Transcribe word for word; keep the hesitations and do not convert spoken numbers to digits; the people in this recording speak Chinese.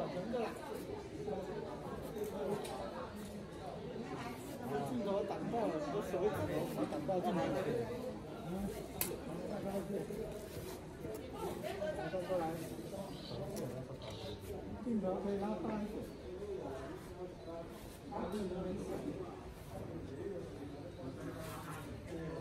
横的啦。镜头挡到了，你的手一指头挡到镜头。嗯，大概是。再过来。镜头可以拉大一点。镜头没事。